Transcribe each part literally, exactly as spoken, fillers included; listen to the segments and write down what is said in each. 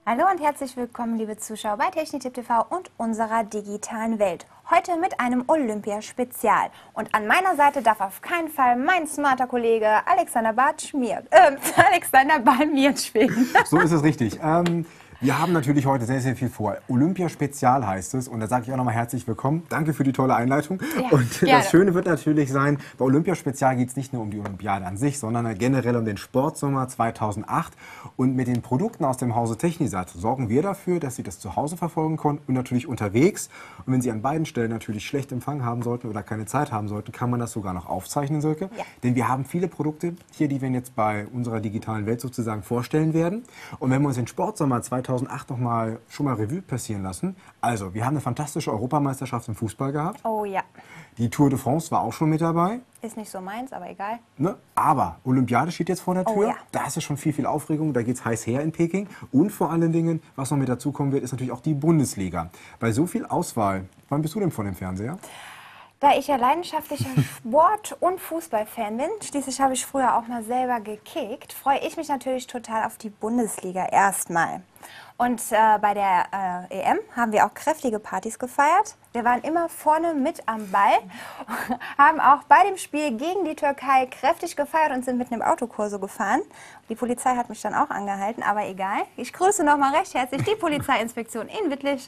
Hallo und herzlich willkommen, liebe Zuschauer, bei Technitipp T V und unserer digitalen Welt. Heute mit einem Olympia-Spezial. Und an meiner Seite darf auf keinen Fall mein smarter Kollege Alexander Bartschmier, äh, Alexander Balmiert stehen. So ist es richtig. Ähm, wir haben natürlich heute sehr, sehr viel vor. Olympia-Spezial heißt es. Und da sage ich auch nochmal herzlich willkommen. Danke für die tolle Einleitung. Ja, und gerne. Das Schöne wird natürlich sein, bei Olympia-Spezial geht es nicht nur um die Olympiade an sich, sondern generell um den Sportsommer zweitausendacht. Und mit den Produkten aus dem Hause Technisat sorgen wir dafür, dass Sie das zu Hause verfolgen können und natürlich unterwegs. Und wenn Sie an beiden Stellen natürlich schlecht Empfang haben sollten oder keine Zeit haben sollten, kann man das sogar noch aufzeichnen, Silke. Ja. Denn wir haben viele Produkte hier, die wir Ihnen jetzt bei unserer digitalen Welt sozusagen vorstellen werden. Und wenn wir uns den Sportsommer zweitausendacht noch mal schon mal Revue passieren lassen. Also, wir haben eine fantastische Europameisterschaft im Fußball gehabt. Oh ja, Die Tour de France war auch schon mit dabei. ist nicht so meins, aber egal. Ne? Aber Olympiade steht jetzt vor der Oh Tür. ja. Da ist es schon viel, viel Aufregung. Da geht es heiß her in Peking. Und vor allen Dingen, was noch mit dazukommen wird, ist natürlich auch die Bundesliga. Bei so viel Auswahl, wann bist du denn vor dem Fernseher? Da ich ja leidenschaftlicher Sport- und Fußballfan bin, schließlich habe ich früher auch mal selber gekickt, freue ich mich natürlich total auf die Bundesliga erstmal. Und äh, bei der äh, E M haben wir auch kräftige Partys gefeiert. Wir waren immer vorne mit am Ball, haben auch bei dem Spiel gegen die Türkei kräftig gefeiert und sind mit einem Autokorso gefahren. Die Polizei hat mich dann auch angehalten, aber egal. Ich grüße nochmal recht herzlich die Polizeiinspektion in Wittlich.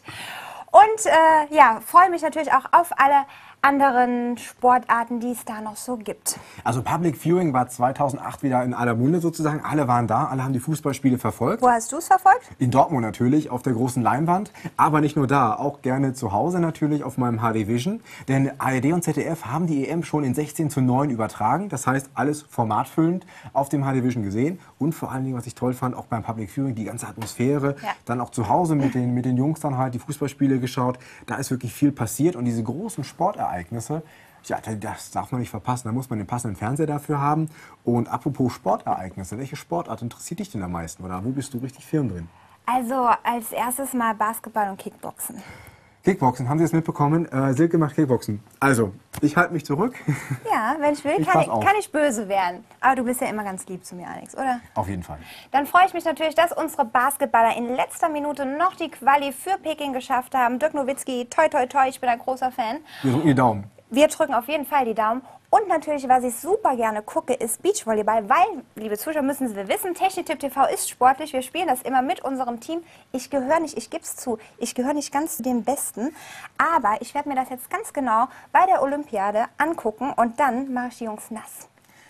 Und äh, ja, freue mich natürlich auch auf alle anderen Sportarten, die es da noch so gibt. Also Public Viewing war zweitausendacht wieder in aller Munde sozusagen. Alle waren da, alle haben die Fußballspiele verfolgt. Wo hast du es verfolgt? In Dortmund natürlich, auf der großen Leinwand. Aber nicht nur da, auch gerne zu Hause natürlich auf meinem H D Vision. Denn A R D und Z D F haben die E M schon in sechzehn zu neun übertragen. Das heißt, alles formatfüllend auf dem H D Vision gesehen. Und vor allen Dingen, was ich toll fand, auch beim Public Viewing, die ganze Atmosphäre. Ja. Dann auch zu Hause mit den, mit den Jungs dann halt die Fußballspiele geschaut. Da ist wirklich viel passiert. Und diese großen Sportereignisse, ja, das darf man nicht verpassen. Da muss man den passenden Fernseher dafür haben. Und apropos Sportereignisse, welche Sportart interessiert dich denn am meisten? Oder wo bist du richtig firm drin? Also als erstes mal Basketball und Kickboxen. Kickboxen, haben Sie das mitbekommen? Äh, Silke macht Kickboxen. Also, ich halte mich zurück. Ja, wenn ich will, Ich kann, pass ich, auf. kann ich böse werden. Aber du bist ja immer ganz lieb zu mir, Alex, oder? Auf jeden Fall. Dann freue ich mich natürlich, dass unsere Basketballer in letzter Minute noch die Quali für Peking geschafft haben. Dirk Nowitzki, toi toi toi, ich bin ein großer Fan. Wir drücken die Daumen. Wir drücken auf jeden Fall die Daumen. Und natürlich, was ich super gerne gucke, ist Beachvolleyball, weil, liebe Zuschauer, müssen Sie wissen, Technitipp T V ist sportlich. Wir spielen das immer mit unserem Team. Ich gehöre nicht, ich gebe es zu, ich gehöre nicht ganz zu den Besten. Aber ich werde mir das jetzt ganz genau bei der Olympiade angucken und dann mache ich die Jungs nass.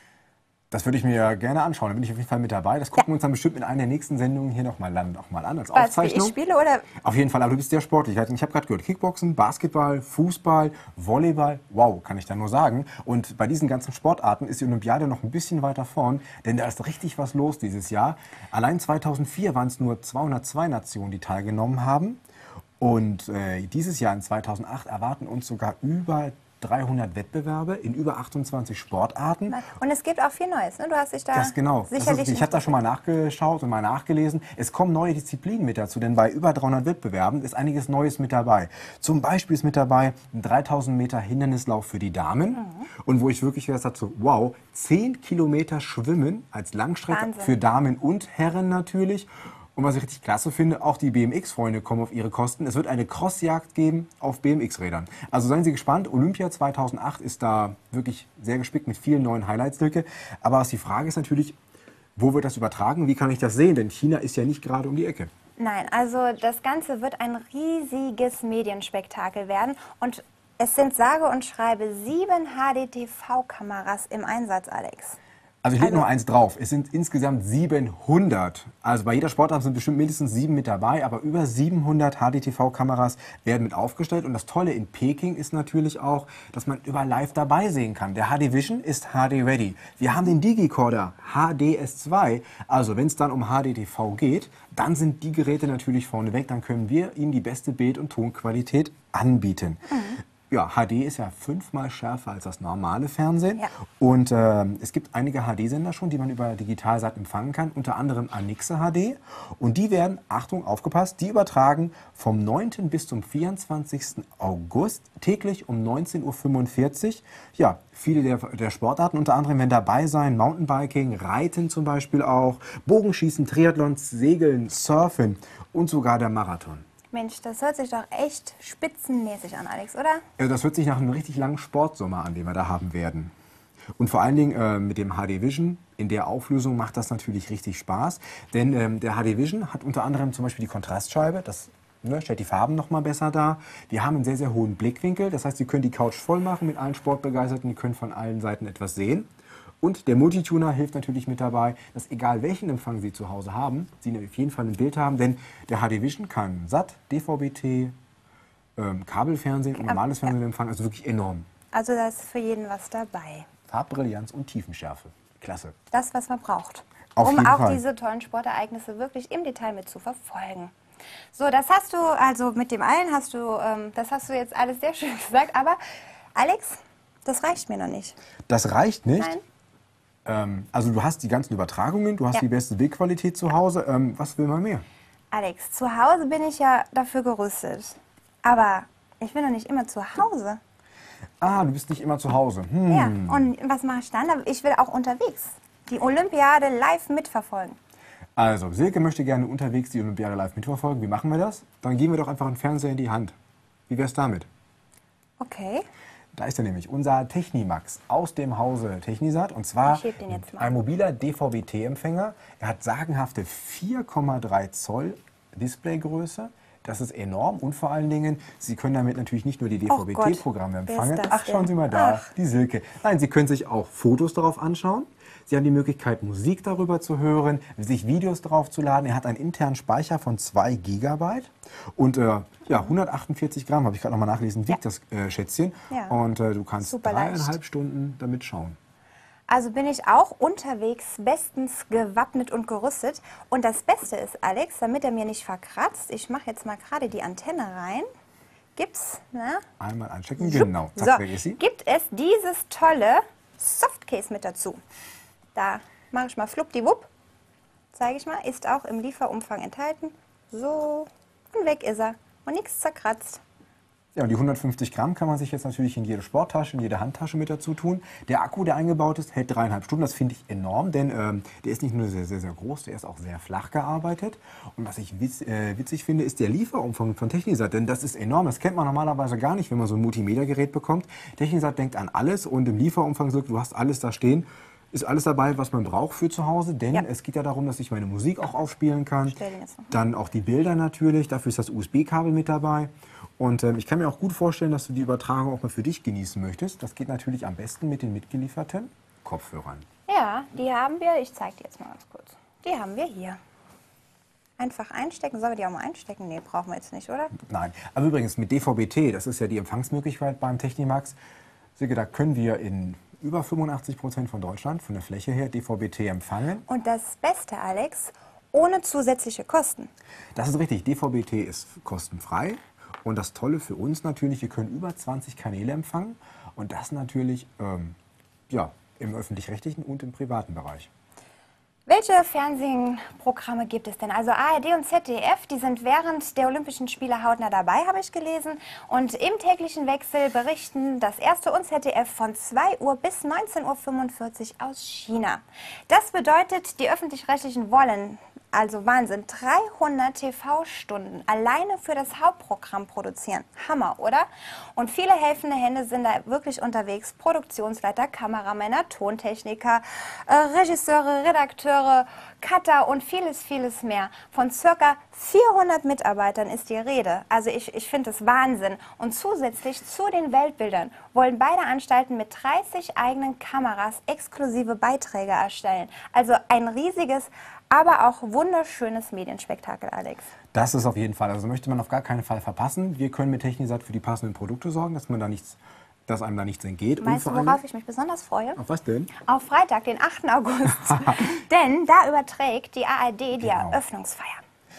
Das würde ich mir gerne anschauen. Da bin ich auf jeden Fall mit dabei. Das gucken wir uns dann bestimmt in einer der nächsten Sendungen hier nochmal noch mal an, als Was, wie Aufzeichnung. ich spiele, oder? Auf jeden Fall, aber du bist sehr sportlich. Ich habe gerade gehört, Kickboxen, Basketball, Fußball, Volleyball. Wow, kann ich da nur sagen. Und bei diesen ganzen Sportarten ist die Olympiade noch ein bisschen weiter vorn, denn da ist richtig was los dieses Jahr. Allein zweitausendvier waren es nur zweihundertzwei Nationen, die teilgenommen haben. Und äh, dieses Jahr in zweitausendacht erwarten uns sogar über dreihundert Wettbewerbe in über achtundzwanzig Sportarten. Und es gibt auch viel Neues, ne? Du hast dich da Das genau. Das sicherlich... ist, ich habe da schon mal nachgeschaut und mal nachgelesen. Es kommen neue Disziplinen mit dazu, denn bei über dreihundert Wettbewerben ist einiges Neues mit dabei. Zum Beispiel ist mit dabei ein dreitausend Meter Hindernislauf für die Damen. Mhm. Und wo ich wirklich gesagt habe, wow, zehn Kilometer Schwimmen als Langstrecke Wahnsinn. für Damen und Herren natürlich. Und was ich richtig klasse finde, auch die B M X-Freunde kommen auf ihre Kosten. Es wird eine Crossjagd geben auf B M X-Rädern. Also seien Sie gespannt, Olympia zweitausendacht ist da wirklich sehr gespickt mit vielen neuen Highlights, Silke. Aber was die Frage ist natürlich, wo wird das übertragen? Wie kann ich das sehen? Denn China ist ja nicht gerade um die Ecke. Nein, also das Ganze wird ein riesiges Medienspektakel werden. Und es sind sage und schreibe sieben H D T V-Kameras im Einsatz, Alex. Also ich lege Also- nur eins drauf. Es sind insgesamt siebenhundert. Also bei jeder Sportart sind bestimmt mindestens sieben mit dabei, aber über siebenhundert H D T V-Kameras werden mit aufgestellt. Und das Tolle in Peking ist natürlich auch, dass man überall live dabei sehen kann. Der H D Vision ist H D Ready. Wir haben den Digicorder H D S zwei. Also wenn es dann um H D T V geht, dann sind die Geräte natürlich vorneweg. Dann können wir Ihnen die beste Bild- und Tonqualität anbieten. Mhm. Ja, H D ist ja fünfmal schärfer als das normale Fernsehen. Ja. Und äh, es gibt einige H D-Sender schon, die man über Digitalsat empfangen kann, unter anderem Anixe H D. Und die werden, Achtung, aufgepasst, die übertragen vom neunten bis zum vierundzwanzigsten August täglich um neunzehn Uhr fünfundvierzig. Ja, viele der, der Sportarten unter anderem werden dabei sein, Mountainbiking, Reiten zum Beispiel auch, Bogenschießen, Triathlon, Segeln, Surfen und sogar der Marathon. Mensch, das hört sich doch echt spitzenmäßig an, Alex, oder? Also das hört sich nach einem richtig langen Sportsommer an, den wir da haben werden. Und vor allen Dingen äh, mit dem H D Vision in der Auflösung macht das natürlich richtig Spaß. Denn ähm, der H D Vision hat unter anderem zum Beispiel die Kontrastscheibe, das ne, stellt die Farben noch mal besser dar. Die haben einen sehr, sehr hohen Blickwinkel, das heißt, Sie können die Couch voll machen mit allen Sportbegeisterten, die können von allen Seiten etwas sehen. Und der Multituner hilft natürlich mit dabei, dass egal welchen Empfang Sie zu Hause haben, Sie auf jeden Fall ein Bild haben, denn der H D Vision kann Sat, D V B T, ähm, Kabelfernsehen und normales Ja. Fernsehen empfangen, also wirklich enorm. Also da ist für jeden was dabei. Farbbrillanz und Tiefenschärfe. Klasse. Das, was man braucht, Auf um jeden auch Fall. diese tollen Sportereignisse wirklich im Detail mit zu verfolgen. So, das hast du, also mit dem allen hast du, ähm, das hast du jetzt alles sehr schön gesagt, aber Alex, das reicht mir noch nicht. Das reicht nicht. Nein. Ähm, also du hast die ganzen Übertragungen, du hast Ja. die beste Bildqualität zu Hause. Ähm, was will man mehr? Alex, zu Hause bin ich ja dafür gerüstet. Aber ich bin doch nicht immer zu Hause. Ah, du bist nicht immer zu Hause. Hm. Ja, und was mache ich dann? Ich will auch unterwegs die Olympiade live mitverfolgen. Also, Silke möchte gerne unterwegs die Olympiade live mitverfolgen. Wie machen wir das? Dann geben wir doch einfach einen Fernseher in die Hand. Wie wär's damit? Okay. Da ist er nämlich, unser Technimax aus dem Hause Technisat. Und zwar Ich heb den jetzt mal. ein mobiler D V B T-Empfänger. Er hat sagenhafte vier Komma drei Zoll Displaygröße. Das ist enorm und vor allen Dingen, Sie können damit natürlich nicht nur die D V B T-Programme wer ist empfangen. das Ach, schauen denn? Sie mal da, Ach. die Silke. Nein, Sie können sich auch Fotos darauf anschauen. Sie haben die Möglichkeit, Musik darüber zu hören, sich Videos darauf zu laden. Er hat einen internen Speicher von zwei Gigabyte und äh, ja, hundertachtundvierzig Gramm, habe ich gerade noch mal nachgelesen, wiegt Ja. das äh, Schätzchen. Ja. Und äh, du kannst Super leicht. dreieinhalb Stunden damit schauen. Also bin ich auch unterwegs bestens gewappnet und gerüstet. Und das Beste ist, Alex, damit er mir nicht verkratzt, ich mache jetzt mal gerade die Antenne rein, gibt's, ne? Einmal einchecken, genau. So, Zack, weg ist sie. gibt es dieses tolle Softcase mit dazu. Da mache ich mal fluppdiwupp, zeige ich mal, ist auch im Lieferumfang enthalten. So, und weg ist er. Und nichts zerkratzt. Ja, und die hundertfünfzig Gramm kann man sich jetzt natürlich in jede Sporttasche, in jede Handtasche mit dazu tun. Der Akku, der eingebaut ist, hält dreieinhalb Stunden. Das finde ich enorm, denn ähm, der ist nicht nur sehr, sehr, sehr groß, der ist auch sehr flach gearbeitet. Und was ich witz, äh, witzig finde, ist der Lieferumfang von Technisat, denn das ist enorm. Das kennt man normalerweise gar nicht, wenn man so ein Multimedia-Gerät bekommt. Technisat denkt an alles und im Lieferumfang sagt, du hast alles da stehen. Ist alles dabei, was man braucht für zu Hause, denn Ja. es geht ja darum, dass ich meine Musik auch aufspielen kann. Ich stell den jetzt noch mal. Dann auch die Bilder natürlich, dafür ist das U S B-Kabel mit dabei. Und ähm, ich kann mir auch gut vorstellen, dass du die Übertragung auch mal für dich genießen möchtest. Das geht natürlich am besten mit den mitgelieferten Kopfhörern. Ja, die haben wir, ich zeige die jetzt mal ganz kurz. Die haben wir hier. Einfach einstecken. Sollen wir die auch mal einstecken? Nee, brauchen wir jetzt nicht, oder? Nein, aber übrigens mit D V B T, das ist ja die Empfangsmöglichkeit beim Technimax. Silke, da können wir in über fünfundachtzig Prozent von Deutschland von der Fläche her D V B T empfangen. Und das Beste, Alex, ohne zusätzliche Kosten. Das ist richtig, D V B T ist kostenfrei. Und das Tolle für uns natürlich, wir können über zwanzig Kanäle empfangen. Und das natürlich ähm, ja, im öffentlich-rechtlichen und im privaten Bereich. Welche Fernsehprogramme gibt es denn? Also A R D und Z D F, die sind während der Olympischen Spiele hautnah dabei, habe ich gelesen. Und im täglichen Wechsel berichten das erste und Z D F von zwei Uhr bis neunzehn Uhr fünfundvierzig aus China. Das bedeutet, die Öffentlich-Rechtlichen wollen, also Wahnsinn, dreihundert T V-Stunden alleine für das Hauptprogramm produzieren. Hammer, oder? Und viele helfende Hände sind da wirklich unterwegs. Produktionsleiter, Kameramänner, Tontechniker, äh, Regisseure, Redakteure, Cutter und vieles, vieles mehr. Von circa vierhundert Mitarbeitern ist die Rede. Also ich, ich finde es Wahnsinn. Und zusätzlich zu den Weltbildern wollen beide Anstalten mit dreißig eigenen Kameras exklusive Beiträge erstellen. Also ein riesiges, aber auch wunderschönes Medienspektakel, Alex. Das ist auf jeden Fall, also möchte man auf gar keinen Fall verpassen. Wir können mit Technisat für die passenden Produkte sorgen, dass man da nichts, dass einem da nichts entgeht. Und Weißt du, vor allem- worauf ich mich besonders freue? Auf was denn? Auf Freitag, den achten August. Denn da überträgt die A R D die Genau. Eröffnungsfeier.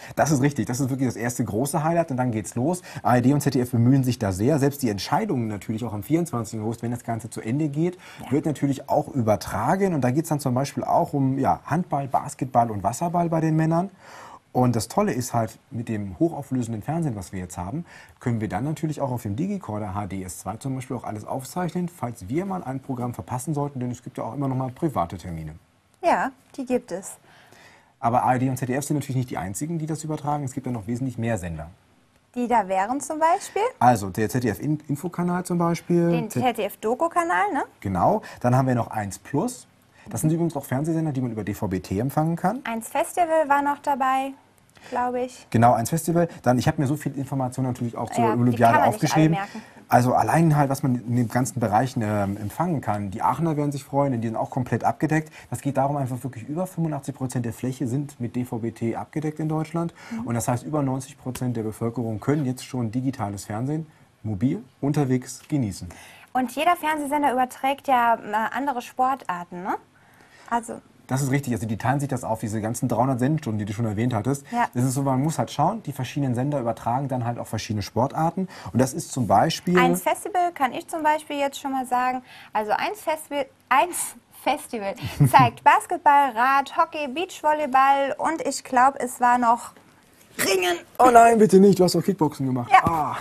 Das ist richtig. Das ist wirklich das erste große Highlight und dann geht's los. A R D und Z D F bemühen sich da sehr. Selbst die Entscheidungen natürlich auch am vierundzwanzigsten August, wenn das Ganze zu Ende geht, ja. wird natürlich auch übertragen. Und da geht's dann zum Beispiel auch um ja, Handball, Basketball und Wasserball bei den Männern. Und das Tolle ist halt, mit dem hochauflösenden Fernsehen, was wir jetzt haben, können wir dann natürlich auch auf dem Digicorder H D S zwei zum Beispiel auch alles aufzeichnen, falls wir mal ein Programm verpassen sollten, denn es gibt ja auch immer noch mal private Termine. Ja, die gibt es. Aber A R D und Z D F sind natürlich nicht die einzigen, die das übertragen. Es gibt ja noch wesentlich mehr Sender. Die da wären zum Beispiel? Also der Z D F-Infokanal zum Beispiel. Den Z D F-Doku-Kanal, ne? Genau. Dann haben wir noch eins Plus. Das sind übrigens auch Fernsehsender, die man über D V B T empfangen kann. eins Festival war noch dabei, glaube ich. Genau, eins Festival. Dann, ich habe mir so viel Informationen natürlich auch zur Ja, die Olympiade kann man nicht aufgeschrieben. alle merken. Also allein halt, was man in den ganzen Bereichen ähm, empfangen kann. Die Aachener werden sich freuen, denn die sind auch komplett abgedeckt. Das geht darum, einfach wirklich über fünfundachtzig Prozent der Fläche sind mit D V B T abgedeckt in Deutschland. Mhm. Und das heißt, über neunzig Prozent der Bevölkerung können jetzt schon digitales Fernsehen mobil unterwegs genießen. Und jeder Fernsehsender überträgt ja äh, andere Sportarten, ne? Also das ist richtig. Also die teilen sich das auf, diese ganzen dreihundert Sendestunden, die du schon erwähnt hattest. Ja. Das ist so, man muss halt schauen, die verschiedenen Sender übertragen dann halt auch verschiedene Sportarten. Und das ist zum Beispiel... eins Festival kann ich zum Beispiel jetzt schon mal sagen. Also eins Festival, eins Festival zeigt Basketball, Rad, Hockey, Beachvolleyball und ich glaube, es war noch Ringen. Oh nein, bitte nicht, du hast doch Kickboxen gemacht. Ja. Ah.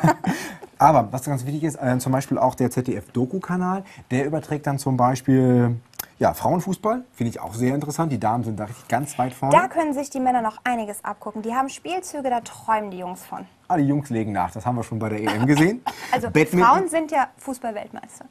Aber was ganz wichtig ist, äh, zum Beispiel auch der Z D F-Doku-Kanal, der überträgt dann zum Beispiel... Ja, Frauenfußball finde ich auch sehr interessant. Die Damen sind da richtig ganz weit vorne. Da können sich die Männer noch einiges abgucken. Die haben Spielzüge, da träumen die Jungs von. Ah, die Jungs legen nach. Das haben wir schon bei der E M gesehen. Also Badminton. Frauen sind ja Fußball-Weltmeister.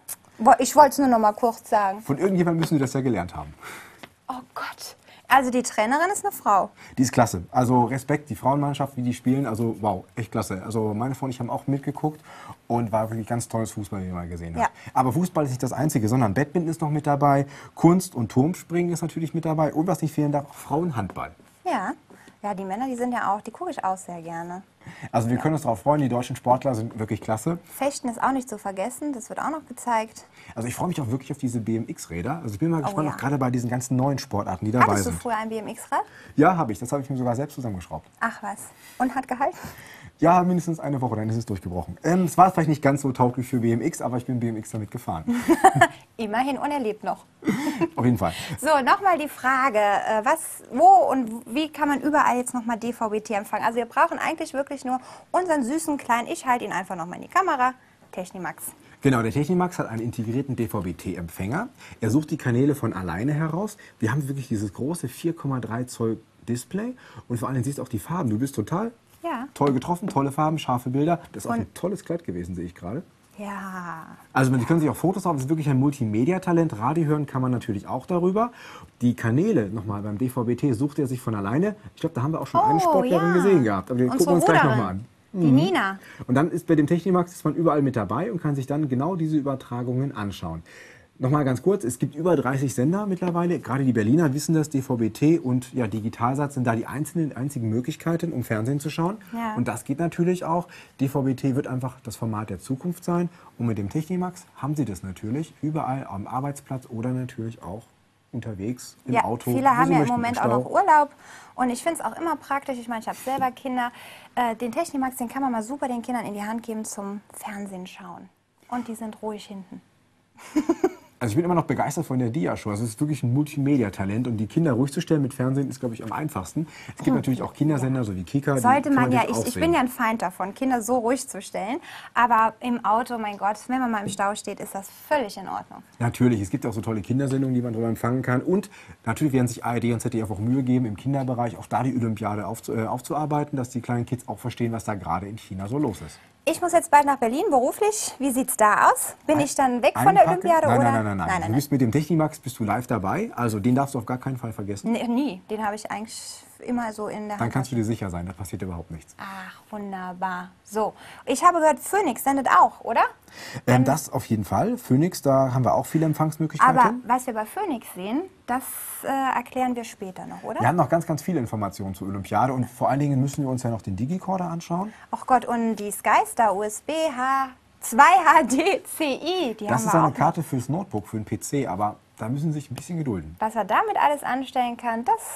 Ich wollte es nur noch mal kurz sagen. Von irgendjemandem müssen die das ja gelernt haben. Oh Gott. Also die Trainerin ist eine Frau. Die ist klasse. Also Respekt, die Frauenmannschaft, wie die spielen. Also wow, echt klasse. Also meine Freunde und ich haben auch mitgeguckt und war wirklich ganz tolles Fußball, wie wir mal gesehen haben. Ja. Aber Fußball ist nicht das Einzige, sondern Badminton ist noch mit dabei. Kunst und Turmspringen ist natürlich mit dabei. Und was nicht fehlen darf, Frauenhandball. Ja. Ja, die Männer, die sind ja auch, die gucke ich auch sehr gerne. Also wir können uns darauf freuen, die deutschen Sportler sind wirklich klasse. Fechten ist auch nicht zu vergessen, das wird auch noch gezeigt. Also ich freue mich auch wirklich auf diese B M X-Räder. Also ich bin mal Oh, gespannt, ja. auch gerade bei diesen ganzen neuen Sportarten, die dabei Hattest du sind. früher ein B M X-Rad? Ja, habe ich. Das habe ich mir sogar selbst zusammengeschraubt. Ach was. Und hat gehalten? Ja, mindestens eine Woche, dann ist es durchgebrochen. Ähm, es war vielleicht nicht ganz so tauglich für B M X, aber ich bin B M X damit gefahren. Immerhin und er lebt noch. Auf jeden Fall. So, nochmal die Frage, äh, was, wo und wie kann man überall jetzt nochmal D V B T empfangen? Also wir brauchen eigentlich wirklich nur unseren süßen kleinen, ich halte ihn einfach nochmal in die Kamera, Technimax. Genau, der Technimax hat einen integrierten D V B T-Empfänger. Er sucht die Kanäle von alleine heraus. Wir haben wirklich dieses große vier Komma drei Zoll Display und vor allem siehst du auch die Farben. Du bist total Ja. toll getroffen, tolle Farben, scharfe Bilder. Das ist auch Und- ein tolles Kleid gewesen, sehe ich gerade. Ja. Also man- Sie können sich auch Fotos auf, es ist wirklich ein Multimedia-Talent. Radio hören kann man natürlich auch darüber. Die Kanäle, nochmal beim D V B T, sucht er sich von alleine. Ich glaube, da haben wir auch schon eine Oh, Sportlerin ja. gesehen gehabt. Aber den gucken Unsere wir uns gleich Ruderin. nochmal an. Die Nina. Und dann ist bei dem Technimax ist man überall mit dabei und kann sich dann genau diese Übertragungen anschauen. Nochmal ganz kurz, es gibt über dreißig Sender mittlerweile. Gerade die Berliner wissen das, D V B T und ja, Digitalsat sind da die einzelnen, einzigen Möglichkeiten, um Fernsehen zu schauen. Ja. Und das geht natürlich auch. D V B T wird einfach das Format der Zukunft sein. Und mit dem Technimax haben Sie das natürlich überall am Arbeitsplatz oder natürlich auch unterwegs im Ja, Auto. viele wo haben Sie ja im möchten, Moment auch Stau. noch Urlaub und ich finde es auch immer praktisch, ich meine, ich habe selber Kinder, äh, den Technimax, den kann man mal super den Kindern in die Hand geben zum Fernsehen schauen. Und die sind ruhig hinten. Also ich bin immer noch begeistert von der Dia-Show. Also es ist wirklich ein Multimedia-Talent und die Kinder ruhig zu stellen mit Fernsehen ist, glaube ich, am einfachsten. Es gibt natürlich auch Kindersender, so wie Kika. die Sollte kann man ja, natürlich ich, auch ich sehen. bin ja ein Feind davon, Kinder so ruhig zu stellen, aber im Auto, mein Gott, wenn man mal im Stau steht, ist das völlig in Ordnung. Natürlich, es gibt auch so tolle Kindersendungen, die man darüber empfangen kann. Und natürlich werden sich A R D und Z D F auch Mühe geben, im Kinderbereich auch da die Olympiade aufzu äh, aufzuarbeiten, dass die kleinen Kids auch verstehen, was da gerade in China so los ist. Ich muss jetzt bald nach Berlin beruflich. Wie sieht's da aus? Bin ich dann weg von der Einpacken? Olympiade Nein, oder? nein, nein, nein, nein. Du bist mit dem Technimax bist du live dabei. Also den darfst du auf gar keinen Fall vergessen. Nee, nie. Den habe ich eigentlich immer so in der Dann Hand. kannst du dir sicher sein, da passiert überhaupt nichts. Ach, wunderbar. So, ich habe gehört, Phoenix sendet auch, oder? Ähm, das auf jeden Fall. Phoenix, da haben wir auch viele Empfangsmöglichkeiten. Aber was wir bei Phoenix sehen, das äh, erklären wir später noch, oder? Wir haben noch ganz, ganz viele Informationen zur Olympiade und vor allen Dingen müssen wir uns ja noch den Digicorder anschauen. Ach Gott, und die Skystar U S B H zwei H D C I, die Das haben ist wir eine auch. Karte fürs Notebook, für den P C, aber da müssen Sie sich ein bisschen gedulden. Was er damit alles anstellen kann, das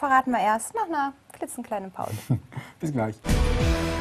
verraten wir erst nach einer klitzekleinen Pause. Bis gleich.